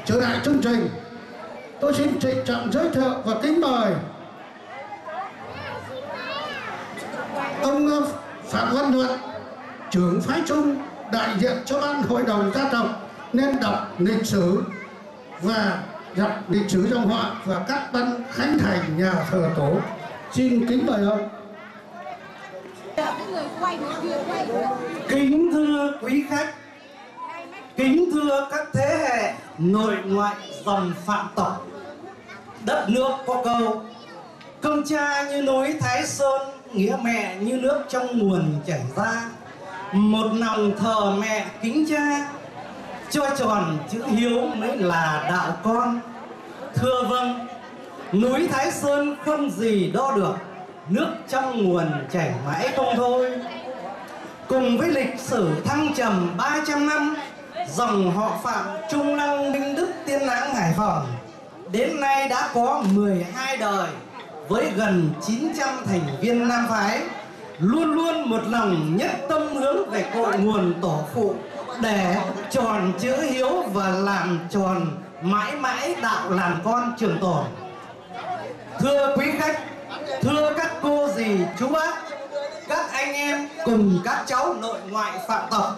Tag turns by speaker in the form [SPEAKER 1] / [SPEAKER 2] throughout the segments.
[SPEAKER 1] trở lại chương trình, tôi xin trịnh trọng giới thiệu và kính mời ông Phạm Văn Luận, trưởng phái Trung, đại diện cho ban hội đồng gia tộc, nên đọc lịch sử và đọc lịch sử dòng họ và các ban khánh thành nhà thờ tổ. Xin kính mời ông.
[SPEAKER 2] Kính thưa quý khách, kính thưa các thế hệ nội ngoại dòng Phạm tộc. Đất nước có câu: công cha như núi Thái Sơn, nghĩa mẹ như nước trong nguồn chảy ra. Một lòng thờ mẹ kính cha, cho tròn chữ hiếu mới là đạo con. Thưa vâng, núi Thái Sơn không gì đo được, nước trong nguồn chảy mãi không thôi. Cùng với lịch sử thăng trầm 300 năm, dòng họ Phạm Trung Lăng Minh Đức Tiên Lãng Hải Phòng đến nay đã có 12 đời với gần 900 thành viên nam phái, luôn luôn một lòng nhất tâm hướng về cội nguồn tổ phụ để tròn chữ hiếu và làm tròn mãi mãi đạo làm con trường tồn. Thưa quý khách, thưa các cô dì chú bác, các anh em cùng các cháu nội ngoại Phạm tộc,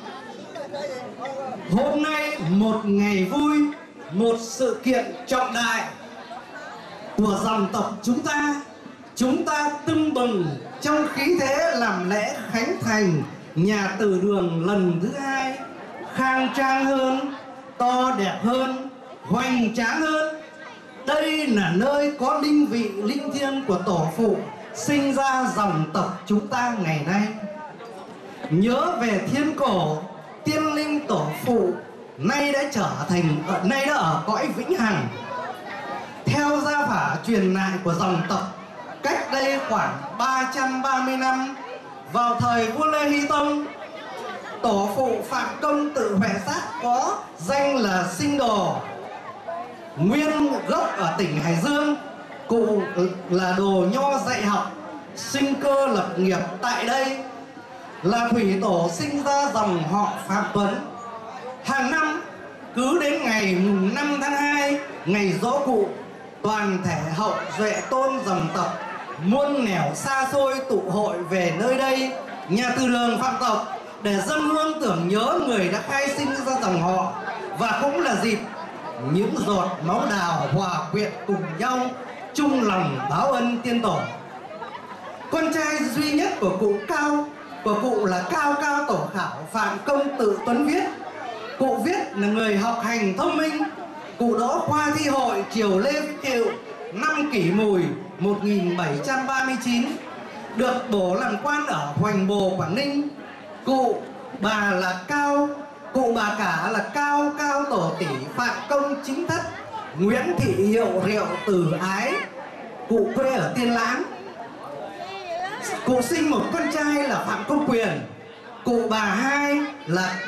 [SPEAKER 2] hôm nay một ngày vui, một sự kiện trọng đại của dòng tộc chúng ta tưng bừng trong khí thế làm lễ khánh thành nhà từ đường lần thứ 2, khang trang hơn, to đẹp hơn, hoành tráng hơn. Đây là nơi có linh vị linh thiêng của tổ phụ sinh ra dòng tộc chúng ta ngày nay. Nhớ về thiên cổ tiên linh tổ phụ nay đã ở cõi vĩnh hằng. Theo gia phả truyền lại của dòng tộc, cách đây khoảng 330 năm, vào thời vua Lê Hy Tông, tổ phụ Phạm Công tự Huệ Sát có danh là Sinh Đồ, nguyên gốc ở tỉnh Hải Dương. Cụ là đồ nho dạy học, sinh cơ lập nghiệp tại đây, là thủy tổ sinh ra dòng họ Phạm Tuấn. Hàng năm cứ đến ngày 5 tháng 2, ngày giỗ cụ, toàn thể hậu duệ tôn dòng tộc muôn nẻo xa xôi tụ hội về nơi đây, nhà từ đường Phạm tộc, để dâng hương tưởng nhớ người đã khai sinh ra dòng họ, và cũng là dịp những giọt máu đào hòa quyện cùng nhau chung lòng báo ân tiên tổ. Con trai duy nhất của cụ là Cao Tổ Khảo Phạm Công Tự Tuấn Viết. Cụ Viết là người học hành thông minh. Cụ đỗ khoa thi hội triều Lê Vĩnh Cửu năm Kỷ Mùi 1739, được bổ làm quan ở Hoành Bồ, Quảng Ninh. Cụ bà cả là Cao Tổ Tỷ Phạm Công Chính Thất Nguyễn Thị Hiệu Rượu Từ Ái. Cụ quê ở Tiên Lãng. Cụ sinh một con trai là Phạm Công Quyền. Cụ bà hai là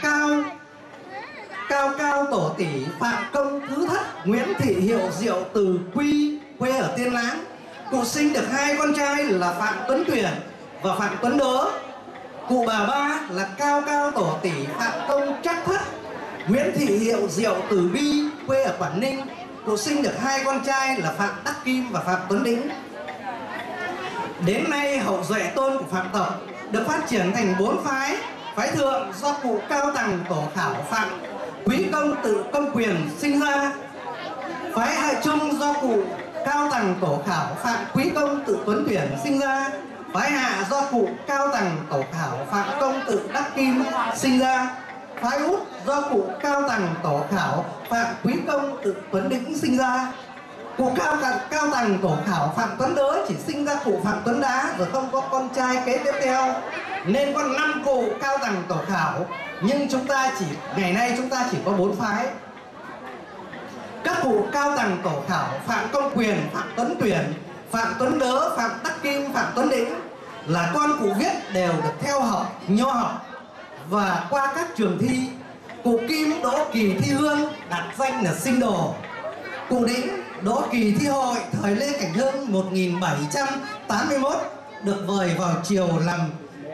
[SPEAKER 2] Cao Tổ Tỷ Phạm Công Thứ Thất Nguyễn Thị Hiệu Diệu Từ Quy, quê ở Tiên Lãng. Cụ sinh được hai con trai là Phạm Tuấn Tuyển và Phạm Tuấn Đớ. Cụ bà ba là Cao Tổ Tỷ Phạm Công Trắc Thất Nguyễn Thị Hiệu Diệu Từ Bi, quê ở Quảng Ninh. Cụ sinh được hai con trai là Phạm Đắc Kim và Phạm Tuấn Đĩnh. Đến nay hậu duệ tôn của Phạm tộc được phát triển thành 4 phái. Phái thượng do cụ Cao Tằng Tổ Khảo Phạm Quý Công Tự Công Quyền sinh ra. Phái hạ trung do cụ Cao Tằng Tổ Khảo Phạm Quý Công Tự Tuấn Tuyển sinh ra. Phái hạ do cụ Cao Tằng Tổ Khảo Phạm Công Tự Đắc Kim sinh ra. Phái út do cụ Cao Tằng Tổ Khảo Phạm Quý Công Tự Tuấn Đĩnh sinh ra. Cụ Cao Tằng Tổ Khảo Phạm Tuấn Đớ chỉ sinh ra cụ Phạm Tuấn Đá, rồi không có con trai kế tiếp theo, nên có 5 cụ Cao Tằng Tổ Khảo. Nhưng ngày nay chúng ta chỉ có 4 phái. Các cụ Cao Tằng Tổ Khảo Phạm Công Quyền, Phạm Tuấn Tuyển, Phạm Tuấn Đớ, Phạm Đắc Kim, Phạm Tuấn Đĩnh là con cụ Viết đều được theo học nho học và qua các trường thi. Cụ Kim đỗ kỳ thi hương, đặt danh là Sinh Đồ. Cụ Đĩnh đỗ kỳ thi hội thời Lê Cảnh Hưng 1781, được vời vào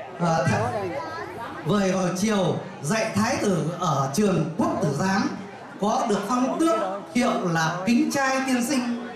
[SPEAKER 2] triều dạy thái tử ở trường Quốc Tử Giám. có được phong tước hiệu là kính trai tiên sinh.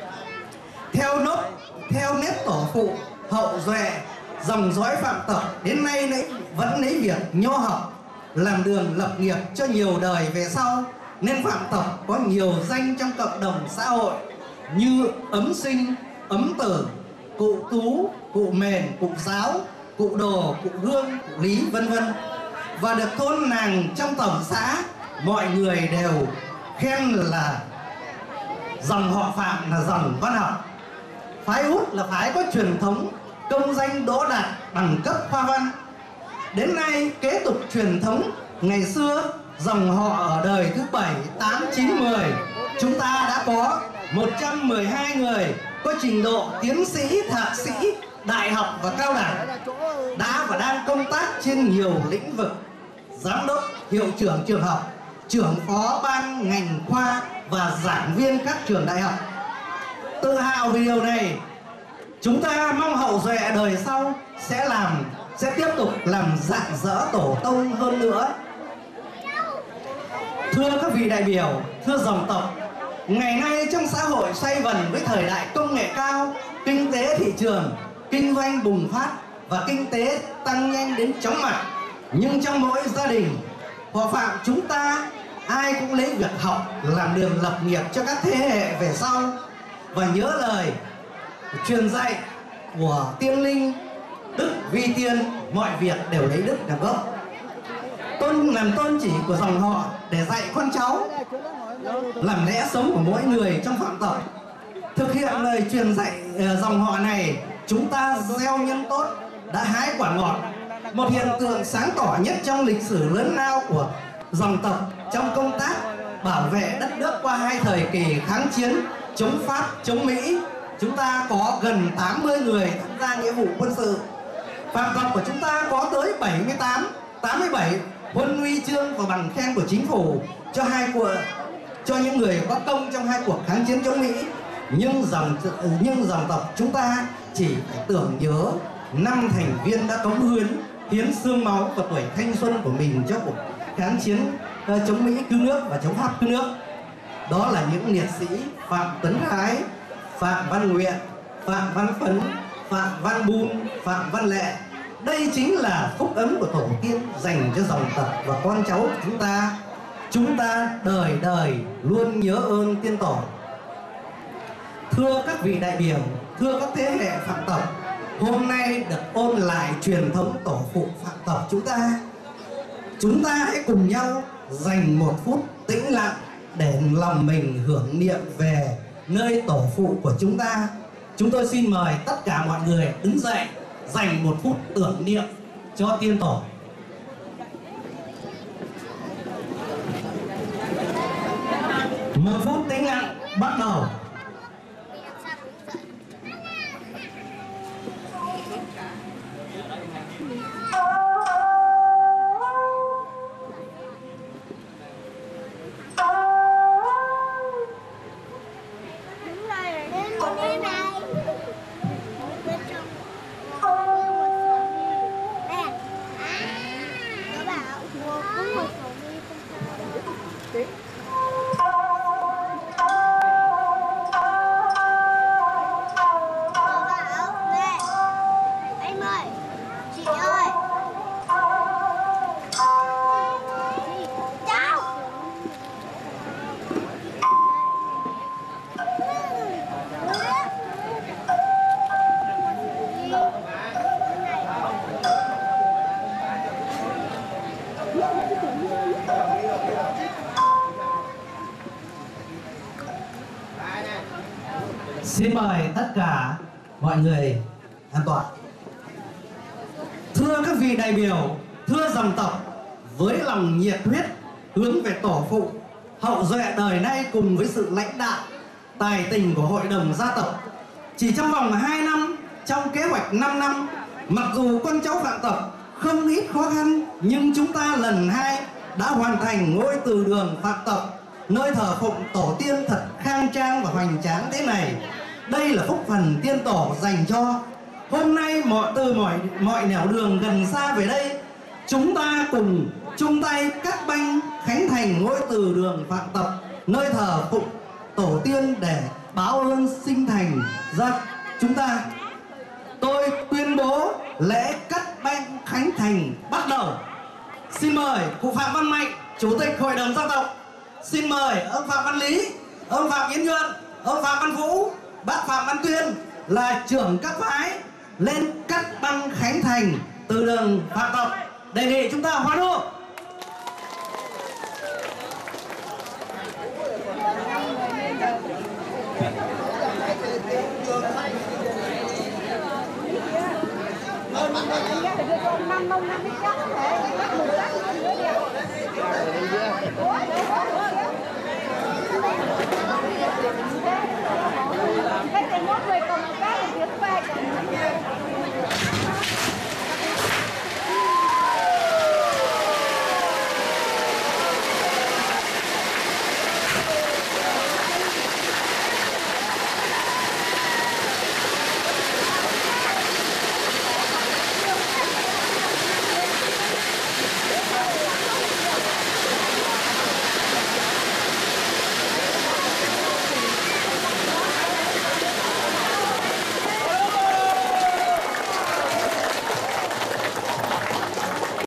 [SPEAKER 2] Theo nếp tổ phụ hậu duệ, dòng dõi Phạm Tập đến nay vẫn lấy việc nho học làm đường lập nghiệp cho nhiều đời về sau, nên Phạm Tập có nhiều danh trong cộng đồng xã hội như Ấm Sinh, Ấm Tử, Cụ Tú, Cụ Mền, Cụ Giáo, Cụ Đồ, Cụ Hương, Cụ Lý, vân vân, và được thôn làng trong tổng xã mọi người đều khen là dòng họ Phạm là dòng văn học. Phái Út là phái có truyền thống công danh đỗ đạt bằng cấp khoa văn. Đến nay kế tục truyền thống ngày xưa, dòng họ ở đời thứ 7, 8, 9, 10 chúng ta đã có 112 người có trình độ tiến sĩ, thạc sĩ, đại học và cao đẳng, đã và đang công tác trên nhiều lĩnh vực: giám đốc, hiệu trưởng trường học, trưởng phó ban ngành khoa và giảng viên các trường đại học. Tự hào vì điều này, chúng ta mong hậu duệ đời sau sẽ tiếp tục làm rạng rỡ tổ tông hơn nữa. Thưa các vị đại biểu, thưa dòng tộc, ngày nay trong xã hội xoay vần với thời đại công nghệ cao, kinh tế thị trường, kinh doanh bùng phát và kinh tế tăng nhanh đến chóng mặt, nhưng trong mỗi gia đình họ Phạm chúng ta ai cũng lấy việc học làm đường lập nghiệp cho các thế hệ về sau, và nhớ lời truyền dạy của tiên linh đức vi tiên, mọi việc đều lấy đức làm gốc. Làm tôn chỉ của dòng họ để dạy con cháu làm lẽ sống của mỗi người trong Phạm tộc. Thực hiện lời truyền dạy dòng họ này, chúng ta gieo nhân tốt đã hái quả ngọt. Một hiện tượng sáng tỏ nhất trong lịch sử lớn lao của dòng tộc trong công tác bảo vệ đất nước qua hai thời kỳ kháng chiến chống Pháp, chống Mỹ, chúng ta có gần 80 người tham gia nghĩa vụ quân sự. Phạm tộc của chúng ta có tới 87 huân huy chương và bằng khen của chính phủ cho những người có công trong hai cuộc kháng chiến chống Mỹ. Nhưng dòng tộc chúng ta chỉ phải tưởng nhớ 5 thành viên đã cống hiến xương máu và tuổi thanh xuân của mình cho cuộc kháng chiến chống Mỹ cứu nước và chống Pháp cứu nước. Đó là những liệt sĩ Phạm Tấn Thái, Phạm Văn Nguyện, Phạm Văn Phấn, Phạm Văn Bun, Phạm Văn Lệ. Đây chính là phúc ấm của tổ tiên dành cho dòng tộc và con cháu của chúng ta. Chúng ta đời đời luôn nhớ ơn tiên tổ. Thưa các vị đại biểu, thưa các thế hệ Phạm tộc, hôm nay được ôn lại truyền thống tổ phụ Phạm tộc chúng ta hãy cùng nhau dành một phút tĩnh lặng để lòng mình hưởng niệm về nơi tổ phụ của chúng ta. Chúng tôi xin mời tất cả mọi người đứng dậy dành một phút tưởng niệm cho tiên tổ. Một phút tĩnh lặng bắt đầu. Xin mời tất cả mọi người an toàn. Thưa các vị đại biểu, thưa dòng tộc, với lòng nhiệt huyết hướng về tổ phụ, hậu duệ đời nay cùng với sự lãnh đạo tài tình của hội đồng gia tộc, chỉ trong vòng 2 năm, trong kế hoạch 5 năm, mặc dù con cháu Phạm tộc không ít khó khăn, nhưng chúng ta lần 2 đã hoàn thành ngôi từ đường Phạm tộc, nơi thờ phụng tổ tiên thật khang trang và hoành tráng thế này. Đây là phúc phần tiên tổ dành cho. Hôm nay từ mọi nẻo đường gần xa về đây, chúng ta cùng chung tay cắt banh khánh thành ngôi từ đường Phạm tộc nơi thờ phụng tổ tiên để báo ơn sinh thành ra chúng ta. Tôi tuyên bố lễ cắt băng khánh thành bắt đầu. Xin mời cụ Phạm Văn Mạnh, Chủ tịch Hội đồng Dân tộc. Xin mời ông Phạm Văn Lý, ông Phạm Yến Nhuận, ông Phạm Văn Vũ, bác Phạm Văn Tuyên là trưởng các phái lên cắt băng khánh thành từ đường Phạm tộc. Đề nghị chúng ta hoan hô.
[SPEAKER 3] Năm cái chắc có thể bắt một chắc nữa đi.